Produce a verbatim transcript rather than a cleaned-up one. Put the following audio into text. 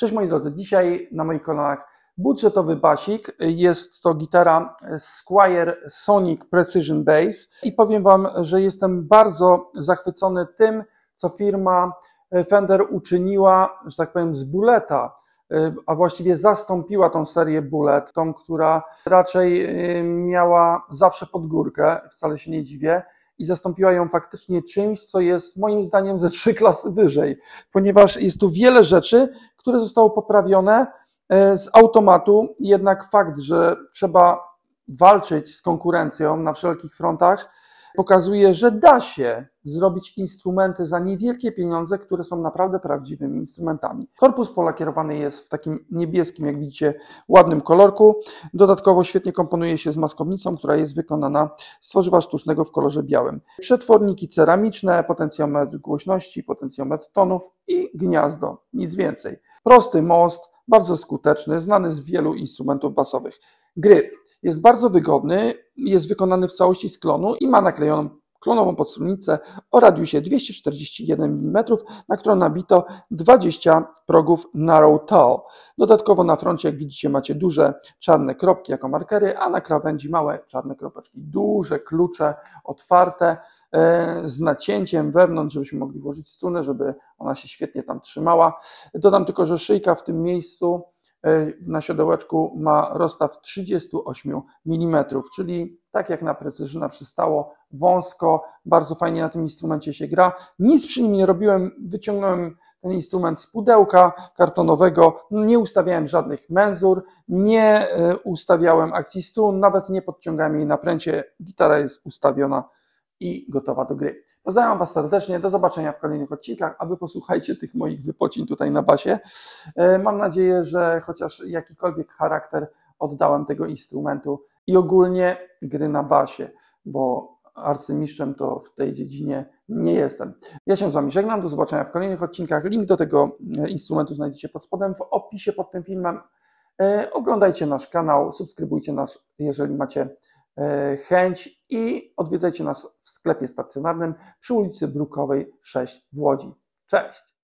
Cześć moi drodzy, dzisiaj na moich kolanach budżetowy basik. Jest to gitara Squier Sonic Precision Bass i powiem Wam, że jestem bardzo zachwycony tym, co firma Fender uczyniła, że tak powiem, z Bulleta, a właściwie zastąpiła tą serię Bullet, tą, która raczej miała zawsze pod górkę, wcale się nie dziwię, i zastąpiła ją faktycznie czymś, co jest moim zdaniem ze trzy klasy wyżej, ponieważ jest tu wiele rzeczy, które zostały poprawione z automatu, jednak fakt, że trzeba walczyć z konkurencją na wszelkich frontach, pokazuje, że da się zrobić instrumenty za niewielkie pieniądze, które są naprawdę prawdziwymi instrumentami. Korpus polakierowany jest w takim niebieskim, jak widzicie, ładnym kolorku. Dodatkowo świetnie komponuje się z maskownicą, która jest wykonana z tworzywa sztucznego w kolorze białym. Przetworniki ceramiczne, potencjometr głośności, potencjometr tonów i gniazdo, nic więcej. Prosty most, bardzo skuteczny, znany z wielu instrumentów basowych. Gryp jest bardzo wygodny, jest wykonany w całości z klonu i ma naklejoną klonową podstronnicę o radiusie dwieście czterdzieści jeden milimetrów, na którą nabito dwadzieścia progów Narrow Toe. Dodatkowo na froncie, jak widzicie, macie duże czarne kropki jako markery, a na krawędzi małe czarne kropeczki. Duże klucze, otwarte, z nacięciem wewnątrz, żebyśmy mogli włożyć strunę, żeby ona się świetnie tam trzymała. Dodam tylko, że szyjka w tym miejscu na siodełeczku ma rozstaw trzydzieści osiem milimetrów, czyli tak jak na Precision przystało, wąsko, bardzo fajnie na tym instrumencie się gra. Nic przy nim nie robiłem, wyciągnąłem ten instrument z pudełka kartonowego, nie ustawiałem żadnych menzur, nie ustawiałem akcji strun, nawet nie podciągałem jej napręcie, gitara jest ustawiona i gotowa do gry. Pozdrawiam Was serdecznie, do zobaczenia w kolejnych odcinkach, a Wy posłuchajcie tych moich wypocin tutaj na basie. Mam nadzieję, że chociaż jakikolwiek charakter oddałem tego instrumentu i ogólnie gry na basie, bo arcymistrzem to w tej dziedzinie nie jestem. Ja się z Wami żegnam, do zobaczenia w kolejnych odcinkach. Link do tego instrumentu znajdziecie pod spodem w opisie pod tym filmem. Oglądajcie nasz kanał, subskrybujcie nas, jeżeli macie chęć i odwiedzajcie nas w sklepie stacjonarnym przy ulicy Brukowej sześć w Łodzi. Cześć!